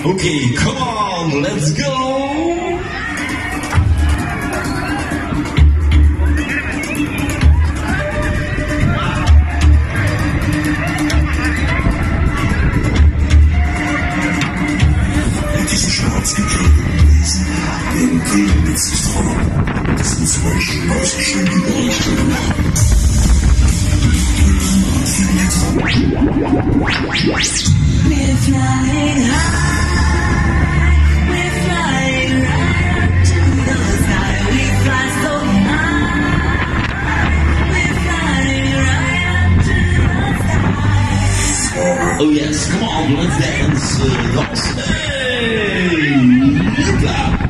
Okay, come on, let's go! Den Krieg mit sich tragen. Das muss Menschen ausgeschrieben Berichte machen. We're flying high, we're flying right up to the sky. We fly so high, we're flying right up to the sky. Oh yes, come on, let's dance. Hey!